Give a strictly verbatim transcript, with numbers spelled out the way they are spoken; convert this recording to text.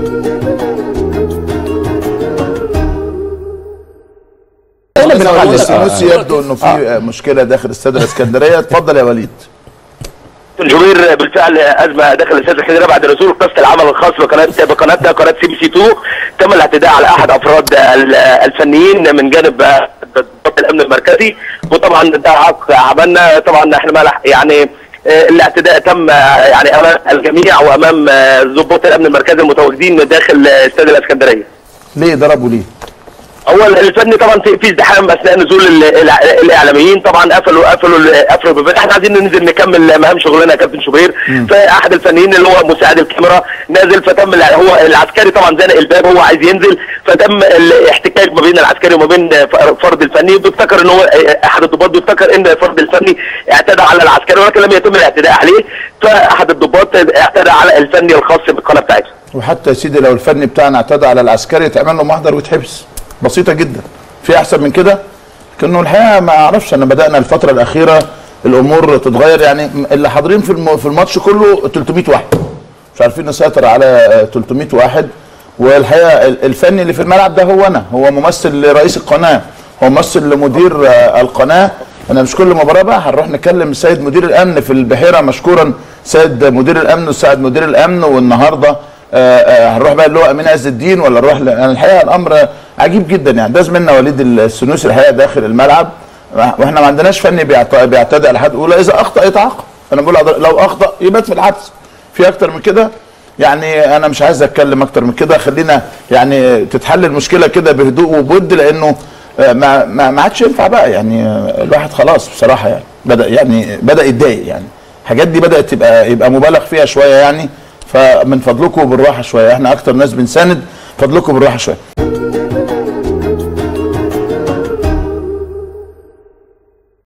السنوسي يبدو انه في آه. مشكله داخل استاد الاسكندريه. اتفضل يا وليد. جوبير، بالفعل ازمه داخل الاستاد الاسكندريه بعد نزول قصه العمل الخاص بقناه بقناتنا قناه سي بي سي اتنين. تم الاعتداء على احد افراد الفنيين من جانب ضبط الامن المركزي، وطبعا ده عق عملنا. طبعا احنا يعني الاعتداء تم يعني امام الجميع وامام ضباط الامن المركزي المتواجدين داخل استاد الاسكندريه. ليه ضربوا ليه؟ اول الفني طبعا في ازدحام اثناء نزول الاعلاميين، طبعا قفلوا قفلوا قفلوا الباب. احنا عايزين ننزل نكمل مهام شغلنا يا كابتن شوبير. فاحد الفنيين اللي هو مساعد الكاميرا نازل، فتم هو العسكري طبعا زنق الباب، هو عايز ينزل، فتم الاحتكاك ما بين العسكري وما بين فرد الفني. بيفتكر ان هو احد الضباط بيفتكر ان فرد الفني اعتدى على العسكري، ولكن لم يتم الاعتداء عليه. فاحد الضباط اعتدى على الفني الخاص بالقناه بتاعته. وحتى يا سيدي لو الفني بتاعنا اعتدى على العسكري يتعمل له محضر ويتحبس، بسيطه جدا. في احسن من كده؟ لكنه الحقيقه ما اعرفش، انا بدانا الفتره الاخيره الامور تتغير. يعني اللي حاضرين في في الماتش كله تلتمية واحد، مش عارفين نسيطر على تلتمية واحد. والحقيقه الفني اللي في الملعب ده هو انا، هو ممثل لرئيس القناه، هو ممثل لمدير القناه. انا مش كل مباراه بقى هنروح نكلم السيد مدير الامن في البحيره، مشكورا سيد مدير الامن وساعد مدير الامن، والنهارده هنروح بقى اللي هو امين عز الدين ولا نروح ل... يعني الحقيقه الامر عجيب جدا. يعني ده زميلنا وليد السنوسي الحقيقه داخل الملعب، واحنا ما عندناش فني بيعتدي على حد، ولا اذا اخطا يتعاقب. انا بقول لو اخطا يبات في الحبس. في اكتر من كده؟ يعني انا مش عايز اتكلم اكتر من كده. خلينا يعني تتحل المشكله كده بهدوء وبود، لانه ما ما عادش ينفع بقى. يعني الواحد خلاص بصراحه يعني بدا يعني بدا يتضايق. يعني الحاجات دي بدات تبقى يبقى مبالغ فيها شويه يعني. فمن فضلكم بالراحه شويه، احنا اكتر ناس بنساند، فضلكم بالراحه شويه.